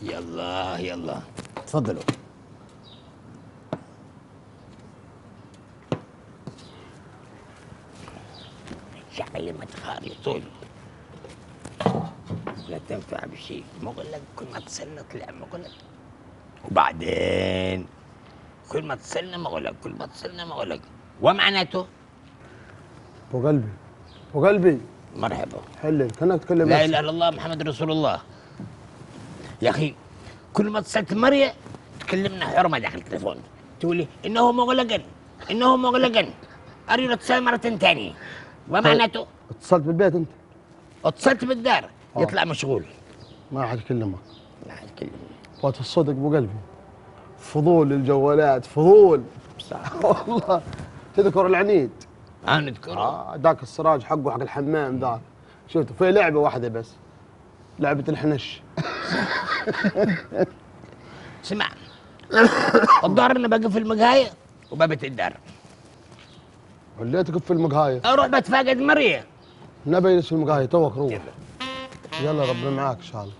يلا يلا تفضلوا. كلمة خالصون لا تنفع بشيء، مغلق كل ما تصلنا طلع مغلق، وبعدين كل ما تصلنا مغلق كل ما تصلنا مغلق، ومعناته ابو قلبي ابو قلبي مرحبا حلل كانك تكلم لا اله الا الله محمد رسول الله. يا اخي كل ما اتصلت مريم تكلمنا حرمه داخل التليفون، تقولي انه مغلقا انه مغلقا، اريد اتصل مره ثانيه، ومعناته اتصلت بالبيت انت؟ اتصلت بالدار يطلع مشغول. ما حد يكلمك. ما حد يكلمني. فات الصدق ابو قلبي، فضول الجوالات فضول صح والله. تذكر العنيد؟ نذكره. ذاك السراج حقه حق الحمام ذاك، شفته في لعبه واحده بس، لعبه الحنش. اسمع الظاهر اني باقي في المقهايه وبابت الدار. وليتك في المقهايه؟ اروح بتفاقد مريم. نبي يجلس في المقهايه توك روح. يلا ربنا معاك ان شاء الله.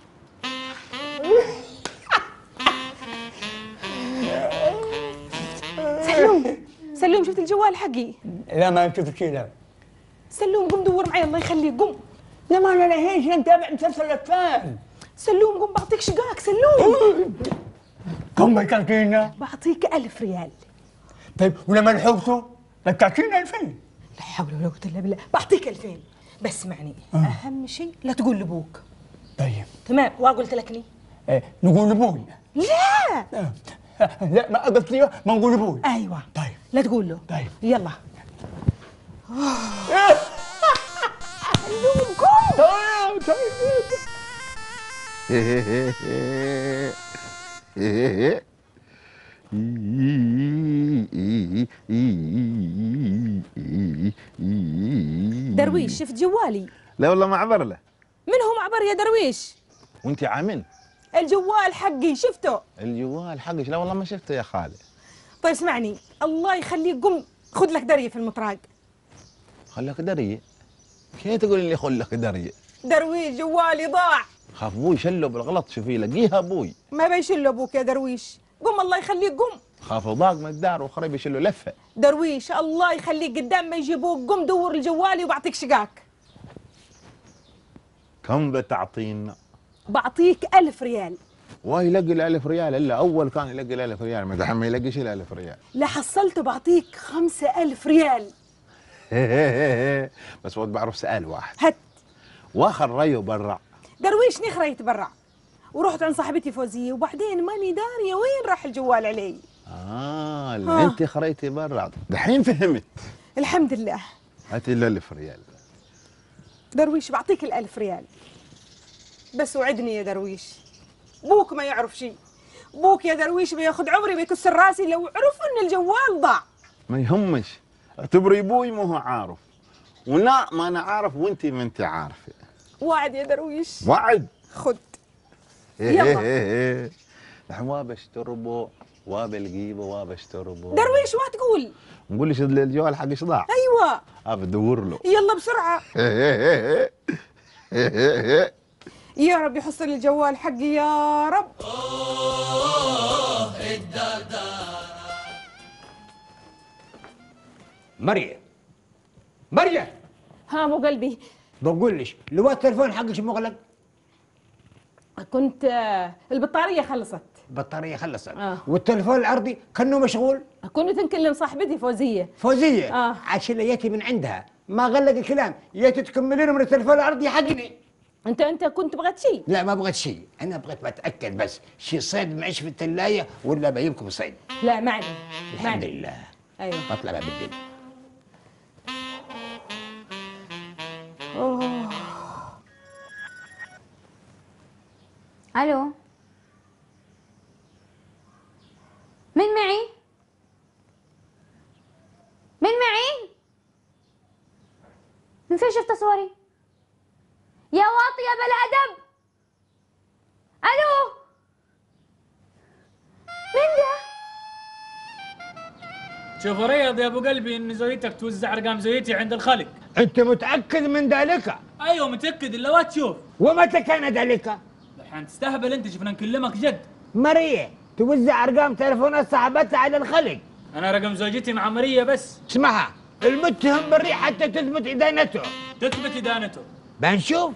سلوم شفت الجوال حقي؟ لا ما شفت شيء. لا سلوم قم دور معي الله يخليك قم. لا ما انا لهيش نتابع مسلسل الاطفال. سلوم قم بعطيك شقاك سلوم. كم بتعطينا؟ بعطيك 1000 ريال. طيب ولما لحقته بتعطينا 2000. لا حول ولا قوة الا بالله، بعطيك 2000 بس اسمعني. اهم شيء لا تقول لابوك. طيب تمام وقلت لكني؟ نقول لابوي. لا لا ما قصدي ما نقول لابوي. ايوه طيب لا تقول له. طيب يلا. سلوم قم. درويش شفت جوالي؟ لا والله ما عبر له. من هو معبر يا درويش؟ وانت عامل الجوال حقي شفته؟ الجوال حقك؟ لا والله ما شفته يا خالي. طيب اسمعني الله يخليك قم خذ لك دريه في المطراق. خلك دريه؟ كيف تقول لي خل لك دريه؟ درويش جوالي ضاع. خاف ابوي شله بالغلط، شوفي لقيها ابوي. ما بيشل ابوك يا درويش، قم الله يخليك قم. خاف ضاق من الدار وخري بيشله لفه. درويش الله يخليك قدام ما يجيبوك قم دور الجوالي وبعطيك شقاك. كم بتعطينا؟ بعطيك 1000 ريال. ويلاقي ال1000 ريال الا اول كان يلاقي ال1000 ريال، ما دحين ما يلاقيش ال1000 ريال. لا حصلته بعطيك 5000 ريال. بس ود بعرف سؤال واحد. هات. واخر ري وبرع. درويش نخرة يتبرع ورحت عند صاحبتي فوزيه وبعدين ماني داريه وين راح الجوال علي. اللي انت خريتي برا دحين فهمت. الحمد لله. هاتي ال1000 ريال. درويش بعطيك ال1000 ريال بس وعدني يا درويش، بوك ما يعرف شيء. بوك يا درويش بياخذ عمري بيكسر راسي لو عرف ان الجوال ضاع. ما يهمش، اعتبري ابوي ما هو عارف، ولا ما انا عارف وانت ما انت عارفه. وعد يا درويش. وعد. خد. يلا. نحن وابشتربو وبالجيبه وابشتربو. درويش وات تقول؟ نقول ليش الجوال حقي ضاع. ايوه. بدور له. يلا بسرعه. يا رب يحصل الجوال حقي يا رب. مريم مريم ها مو قلبي. بقول ليش لو التليفون حقك مغلق؟ كنت البطاريه خلصت. البطاريه خلصت. والتليفون الارضي كانه مشغول. كنت نكلم صاحبتي فوزيه. فوزيه عشان ياتي من عندها ما غلق الكلام، ياتي تكملين من التليفون الارضي حقني. انت كنت بغيت شيء؟ لا ما بغيت شيء، انا بغيت بتاكد بس شي صيد معيش في الثلاجه ولا بجيبكم صيد. لا معني. الحمد لله. ايوه بطلع باب الدنيا. الو من معي؟ من معي؟ من فين شفت صوري؟ يا واطي يا بلا ادب. الو من ده؟ شوف رياض يا ابو قلبي ان زوجتك توزع ارقام زوجتي عند الخلق. انت متاكد من ذلك؟ ايوه متاكد الا ما تشوف. ومتى كان ذلك؟ تشحن تستهبل انت، شفنا نكلمك جد. ماريا توزع ارقام تلفونات صاحبتها على الخلق. انا رقم زوجتي مع ماريا بس. اسمعها، المتهم بريء حتى تثبت ادانته. تثبت ادانته. بنشوف.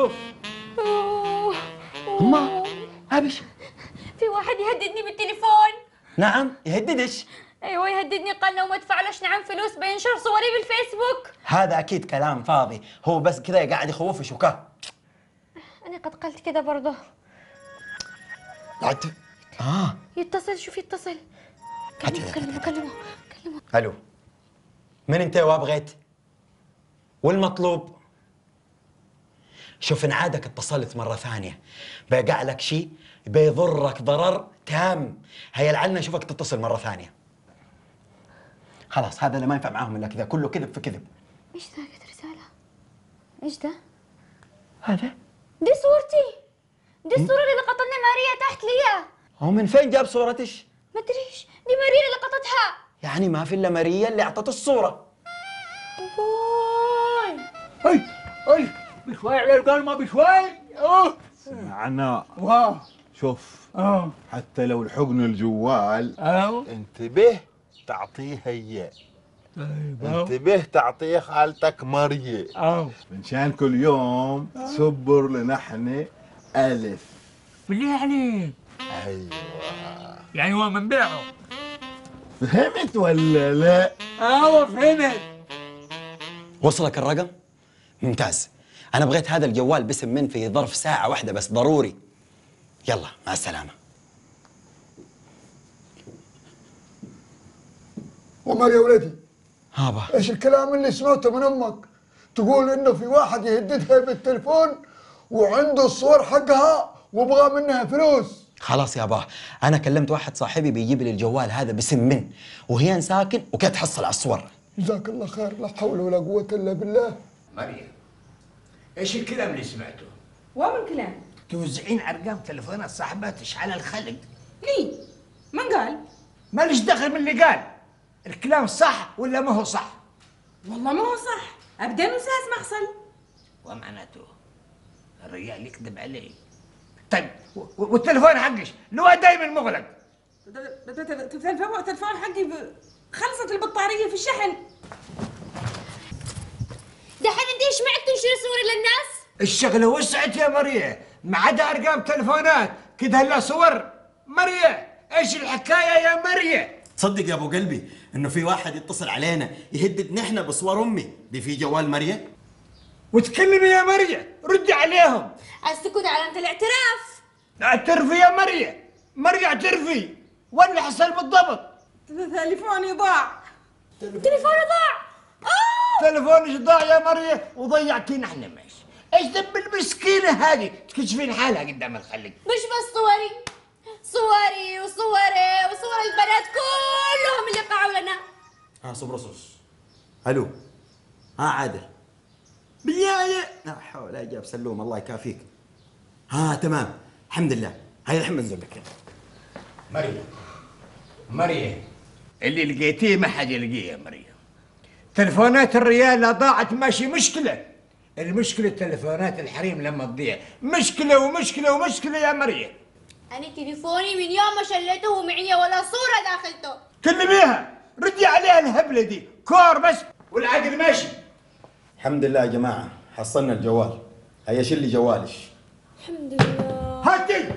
أما أبش في واحد يهددني بالتليفون. نعم يهددش. ايوه يهددني، قال لو ما ادفعلوش نعم فلوس بينشر صوري بالفيسبوك. هذا أكيد كلام فاضي، هو بس كذا قاعد يخوفش وكا. انا قد قلت كذا برضه. قعدت يتصل، شوف يتصل. كلمه. الو، من انت وابغيت؟ والمطلوب؟ شوف ان عادك اتصلت مره ثانيه بيقع لك شيء بيضرك ضرر تام. هيا لعلنا اشوفك تتصل مره ثانيه. خلاص هذا اللي ما ينفع معاهم الا كذا، كله كذب في كذب. ايش ذاك رساله؟ ايش ده؟ هذا دي صورتي، دي الصوره اللي لقطتني ماريا تحت ليا. هو من فين جاب صورتش؟ ما ادريش، دي ماريا اللي لقطتها. يعني ما في الا ماريا اللي اعطته الصوره. اي بشوي على القلمه بشوي. معنا واو. شوف حتى لو الحقن الجوال أو. انتبه تعطيه اياه. انتبه تعطيه خالتك مريه منشان كل يوم تصبر لنحن ألف. بالله عليك. ايوه يعني هو من بيعه. فهمت ولا لا؟ فهمت. وصلك الرقم؟ ممتاز. انا بغيت هذا الجوال باسم من في ظرف ساعه واحده بس ضروري. يلا مع السلامه. عمر يا ولدي، هابا ايش الكلام اللي سمعته من امك؟ تقول انه في واحد يهددها بالتلفون وعنده الصور حقها وابغى منها فلوس. خلاص يا باه، انا كلمت واحد صاحبي بيجيب لي الجوال هذا باسم من، وهي ساكن وكانت تحصل على الصور. جزاك الله خير، لا حول ولا قوة الا بالله. مريم، ايش الكلام اللي سمعته؟ ومن كلام؟ توزعين ارقام تلفونات صاحباتش على الخلق؟ ليه؟ من قال؟ ماليش دخل من اللي قال. الكلام صح ولا ما هو صح؟ والله ما هو صح ابدا، وساس ما حصل. ومعناته الرجال يكذب عليه. طيب والتلفون حقش اللي هو دايما مغلق. التلفون حقي خلصت البطاريه في الشحن. دحين انت ايش معك تنشر صوري للناس؟ الشغله وسعت يا مريم، ما عدا ارقام تلفونات كده هلا صور. مريم ايش الحكايه يا مريم؟ تصدق يا ابو قلبي انه في واحد يتصل علينا يهدد نحن بصور امي دي في جوال مريم؟ وتكلمي يا مريم، ردي عليهم. السكوت علامه الاعتراف. اعترفي يا مريم، مريم اعترفي. وين اللي حصل بالضبط؟ تليفوني ضاع. تليفوني ضاع. تلفونك ضاع يا مريم وضيعتينا احنا. ماشي، ايش ذنب المسكينه هذه تكشفين حالها قدام الخلق؟ مش بس صوري وصور البنات كلهم اللي قعوا لنا. صبر الو. عادل بالله عليك. لا حول لا جاب سلوم الله يكافيك. تمام الحمد لله. هاي الحين بنزل لك. مريم اللي لقيتيه ما حد يلقيه يا مريم. تلفونات الريال ضاعت ماشي مشكله. المشكله تلفونات الحريم لما تضيع مشكله ومشكله يا مريم. أنا تليفوني من يوم ما شليته ومعي ولا صورة داخلته. كلميها، ردي عليها الهبلة دي، كور بس والعقل ماشي. الحمد لله يا جماعة حصلنا الجوال. هيا شلي جوالش. الحمد لله. هاتي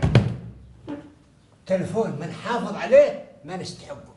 تلفون من حافظ عليه ما نستحقه.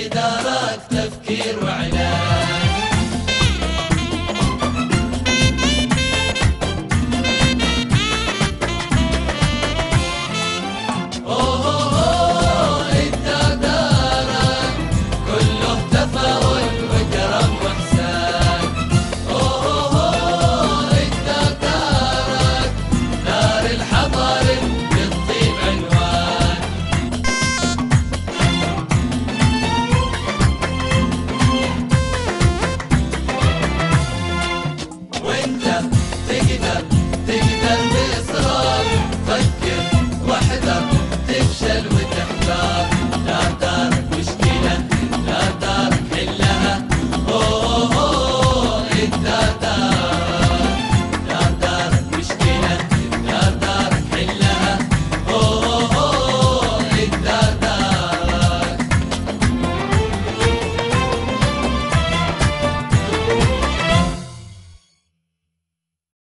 جدارك تفكير